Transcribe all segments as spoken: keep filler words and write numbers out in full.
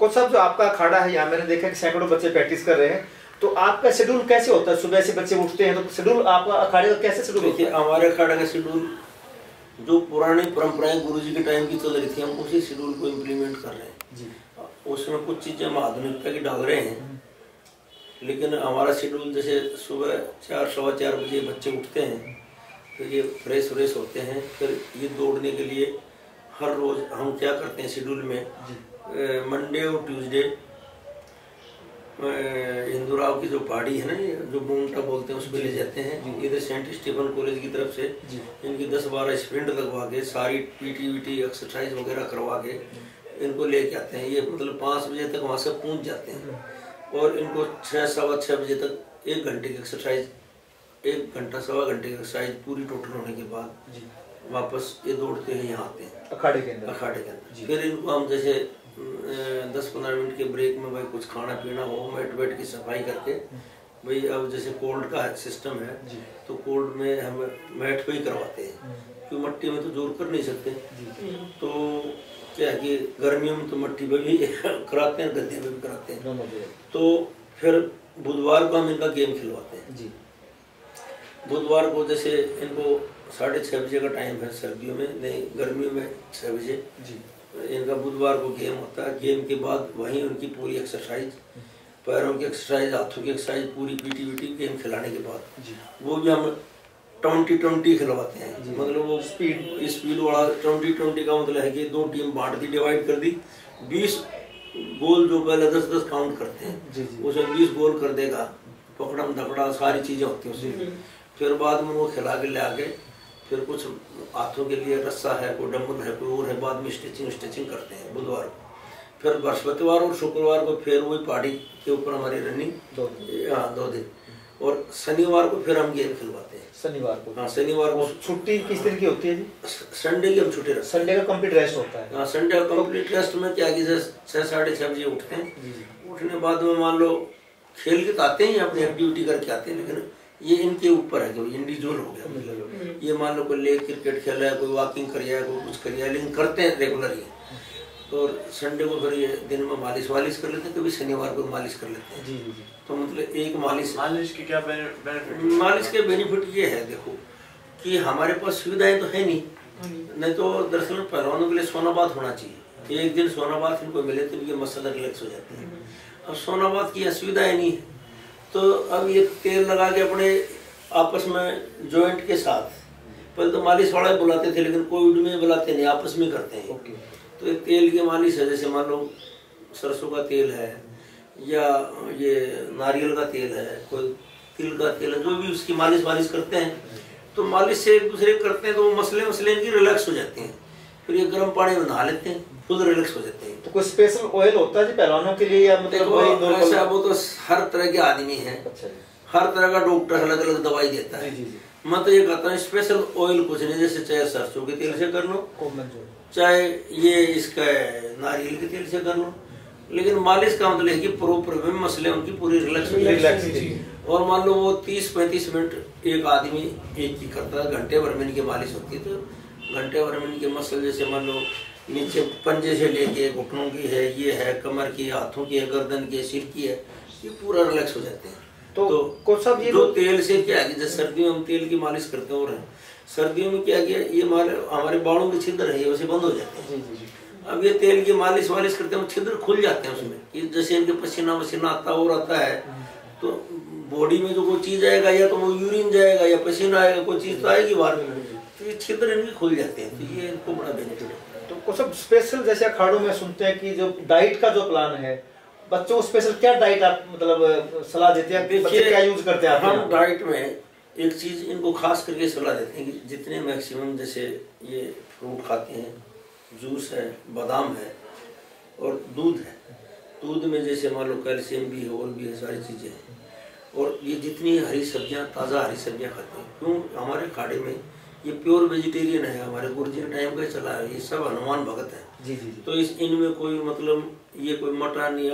Coach साहब जो आपका अखाड़ा है यहाँ मैंने देखा कि सैकड़ों बच्चे प्रैक्टिस कर रहे हैं, तो आपका शेड्यूल कैसे होता है? सुबह से बच्चे उठते हैं तो शेड्यूल आपका अखाड़े का कैसे शेड्यूल होता है? हमारे अखाड़े का शेड्यूल जो पुरानी परंपराएं गुरुजी के टाइम की चल रही थी, हम उसी शेड्यूल को इम्प्लीमेंट कर रहे हैं जी। उसमें कुछ चीजें हम आधुनिकता की डाल रहे हैं, लेकिन हमारा शेड्यूल जैसे सुबह चार सवा चार बजे बच्चे उठते हैं, फिर ये फ्रेश व्रेश होते हैं, फिर ये दौड़ने के लिए हर रोज हम क्या करते हैं शेड्यूल में, मंडे और ट्यूसडे हिंदूराव की जो पहाड़ी है ना, जो बूंटा बोलते हैं, उस पर ले जाते हैं। इधर सेंट स्टीफन कॉलेज की तरफ से इनकी दस बारह स्प्रिंट लगवा के सारी पीटी वीटी एक्सरसाइज वगैरह करवा के इनको लेके आते हैं। ये मतलब पाँच बजे तक वहाँ से पहुँच जाते हैं और इनको छः सवा छः बजे तक एक घंटे की एक्सरसाइज, एक घंटा सवा घंटे की एक्सरसाइज पूरी टोटल होने के बाद वापस ये दौड़ते हैं, यहाँ आते हैं अखाड़े के अंदर। अखाड़े के अंदर फिर इनको हम जैसे दस पंद्रह मिनट के ब्रेक में भाई कुछ खाना पीना हो, मैट वेट की सफाई करके, भाई अब जैसे कोल्ड का सिस्टम है तो कोल्ड में हम मैट पे ही करवाते हैं, क्योंकि मट्टी में तो जोर कर नहीं सकते। तो क्या है कि गर्मियों में तो मट्टी पे भी कराते हैं, गद्दे पे भी कराते हैं। तो फिर बुधवार को हम इनका गेम खिलवाते हैं जी। बुधवार को जैसे इनको साढ़े छः बजे का टाइम है सर्दियों में, नहीं गर्मियों में छः बजे जी। इनका बुधवार को गेम होता है। गेम के बाद वहीं उनकी पूरी एक्सरसाइज, पैरों की एक्सरसाइज, हाथों की एक्सरसाइज, पूरी पीटी वीटी गेम खिलाने के बाद वो भी हम ट्वेंटी ट्वेंटी खिलवाते हैं। मतलब वो स्पीड स्पीड वाला ट्वेंटी ट्वेंटी का मतलब है कि दो टीम बांट दी, डिवाइड कर दी, बीस गोल जो पहले दस दस काउंट करते हैं उसमें बीस गोल कर देगा, पकड़म धकड़ा सारी चीजें होती हैं उसमें। फिर बाद में वो खिला के ले आके फिर कुछ हाथों के लिए रस्सा है, कोई डम्बल है, कोई और है, बाद में स्टिचिंग स्टिचिंग करते हैं बुधवार को। फिर बृहस्पतिवार और शुक्रवार को फिर वही पहाड़ी के ऊपर हमारी रनिंग दो दिन हाँ दो दिन और शनिवार को फिर हम गेम खिलवाते हैं। शनिवार को हाँ शनिवार को छुट्टी किस दिन की होती है जी? संडे की हम छुट्टी रखते हैं। संडे का कंप्लीट रेस्ट होता है। हाँ संडे का कंप्लीट रेस्ट में क्या कि छः साढ़े छः बजे उठते हैं, उठने बाद में मान लो खेल के तो आते हैं, अपनी एक्टिविटी करके आते हैं, लेकिन ये इनके ऊपर है कि इंडिविजुअल हो गया। ये मान लो कोई लेग क्रिकेट खेला है, कोई वॉकिंग करिया है, कोई कुछ करिया है, लेकिन करते हैं रेगुलर ही। तो संडे को फिर ये दिन में मालिश वालिश कर लेते हैं, कभी शनिवार को मालिश कर लेते हैं जी जी। तो मतलब एक मालिश मालिश की क्या बेनिफिट? मालिश के बेनिफिट ये है देखो कि हमारे पास सुविधाएं तो है नहीं, नहीं तो दरअसल पहलवानों के लिए सोनाबाद होना चाहिए। एक दिन सोनाबाद इनको मिले तो इनके मसल रिलैक्स हो जाते हैं। अब सोनाबाद की सुविधाएं नहीं है, तो अब ये तेल लगा के अपने आपस में जॉइंट के साथ, पहले तो मालिश वाला बुलाते थे लेकिन कोविड में बुलाते नहीं, आपस में करते हैं। ओके। तो ये तेल की मालिश है, जैसे मान लो सरसों का तेल है या ये नारियल का तेल है, कोई तिल का तेल है, जो भी उसकी मालिश वालिश करते हैं, तो मालिश से एक दूसरे करते हैं तो वो मसले मसले इनकी रिलैक्स हो जाते हैं। फिर ये गर्म पानी में नहा लेते हैं, फुल रिलैक्स हो जाते हैं। तो कोई स्पेशल ऑयल होता है जी पहलवानों के लिए या मतलब वही ऐसा? वो तो हर तरह के आदमी है, हर तरह का डॉक्टर अलग अलग दवाई देता है। मैं तो ये कहता हूँ स्पेशल ऑयल कुछ नहीं, जैसे चाहे सरसों के तेल से कर लो, चाहे ये इसका नारियल के तेल से कर लो, लेकिन मालिश का मतलब है कि प्रॉपर में मसले उनकी पूरी रिलैक्स रिलैक्स। और मान लो वो तीस पैंतीस मिनट एक आदमी एक ही करता है, घंटे भर में इनकी मालिश होती है, तो घंटे भर में इनके मसल जैसे मान लो नीचे पंजे से लेके घुटनों की है, ये है कमर की, हाथों की है, गर्दन की है, सिर की है, ये पूरा रिलैक्स हो जाते हैं। तो, तो सब ये जो तेल से क्या है, जैसे सर्दियों में हम तेल की मालिश करते हैं, और सर्दियों में क्या किया, ये हमारे हमारे बालों के छिद्र है वैसे बंद हो जाते हैं। जी, जी, जी। अब ये तेल की मालिश वालिश करते हैं, छिद्र खुल जाते हैं उसमें, कि जैसे इनके पसीना वसीना आता और आता है, तो बॉडी में जो कोई चीज आएगा, या तो वो यूरिन जाएगा या पसीना आएगा, कोई चीज तो आएगी बाहर में, तो ये छिद्र इनके खुल जाते हैं, तो ये इनको बड़ा बेनिफिट है। तो कुछ सब स्पेशल जैसे अखाड़ों में सुनते हैं कि जो डाइट का जो प्लान है, बच्चों को स्पेशल क्या डाइट आप मतलब सलाह देते हैं, बच्चे क्या यूज करते हैं? हम डाइट में एक चीज इनको खास करके सलाह देते हैं कि जितने मैक्सिमम जैसे ये फ्रूट खाते हैं, जूस है, बादाम है और दूध है, दूध में जैसे मान लो कैल्शियम भी है और भी है, सारी चीजें हैं, और ये जितनी हरी सब्जियां, ताज़ा हरी सब्जियां खाते हैं। क्यों? हमारे खाड़े में ये प्योर वेजिटेरियन है, हमारे गुरुजी के टाइम का चला है, ये सब हनुमान भगत है। जी जी जी। तो इस इनमें कोई मतलब ये कोई मटन या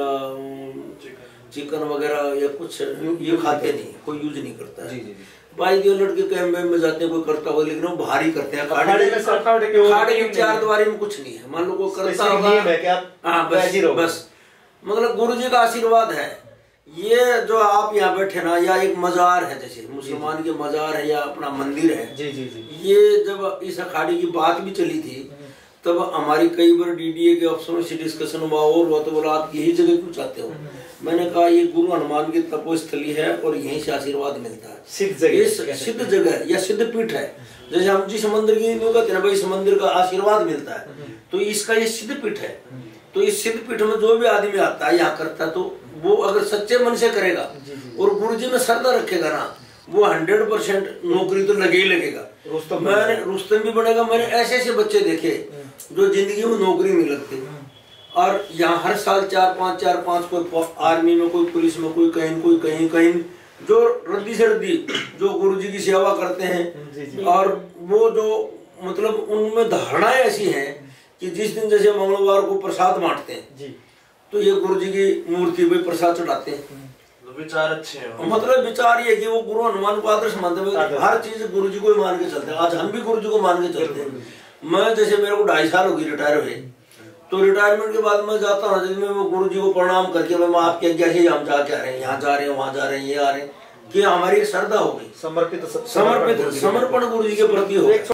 चिकन वगैरह या कुछ ये खाते नहीं, कोई यूज नहीं करता है। जी जी। भाई जो लड़के कैंप में जाते हैं कोई करता होगा, लेकिन वो भारी करते हैं। खाड़े में खाड़े की चार दीवारी में कुछ नहीं है, मान लो कोई करता होगा, हाँ बस बस मतलब गुरु जी का आशीर्वाद है। ये जो आप यहाँ बैठे ना, या एक मजार है, जैसे मुसलमान के मजार है या अपना मंदिर है। जी जी जी। ये जब इस अखाड़े की बात भी चली थी तब हमारी कई बार डीडीए के अफसरों से डिस्कशन हुआ और हुआ, तो बोला आप यही जगह क्यों चाहते हो? मैंने कहा ये गुरु हनुमान की तपोस्थली है और यहीं से आशीर्वाद मिलता है। सिद्ध जगह, सिद्ध जगह या सिद्ध पीठ है। जैसे हम जिस मंदिर की कहते हैं भाई इस मंदिर का आशीर्वाद मिलता है, तो इसका ये सिद्ध पीठ है। तो इस सिद्ध पीठ में जो भी आदमी आता है यहाँ करता है, तो वो अगर सच्चे मन से करेगा और गुरु जी में श्रद्धा रखेगा ना, वो हंड्रेड परसेंट नौकरी तो लगे ही लगेगा। रुस्तम मैंने रुस्तम भी बनेगा। मैंने ऐसे ऐसे बच्चे देखे जो जिंदगी में नौकरी नहीं लगती, और यहाँ हर साल चार पांच चार पांच कोई आर्मी में, कोई पुलिस में, कोई कहीं कोई कहीं कहीं जो रद्दी से रद्दी जो गुरु जी की सेवा करते हैं। और वो जो मतलब उनमें धारणाएं ऐसी हैं कि जिस दिन जैसे मंगलवार को प्रसाद बांटते हैं तो ये गुरु जी की मूर्ति पे प्रसाद चढ़ाते हैं। विचार अच्छे हैं। मतलब विचार ये कि वो गुरु हनुमान को आदर्श मानते हैं, हर चीज गुरु जी को ही मान के चलते हैं। आज हम भी गुरु जी को मान के चलते हैं। मैं जैसे मेरे को ढाई साल हो गई रिटायर हुए, तो रिटायरमेंट के बाद मैं जाता हूँ जिसमें वो गुरु जी को प्रणाम करके मैं आपके आज्ञा से हम जा के आ रहे हैं, यहाँ जा रहे हैं, वहाँ जा रहे हैं, ये आ रहे हैं, कि हमारी श्रद्धा हो गई, समर्पित समर्पित समर्पण गुरु जी के प्रति हो।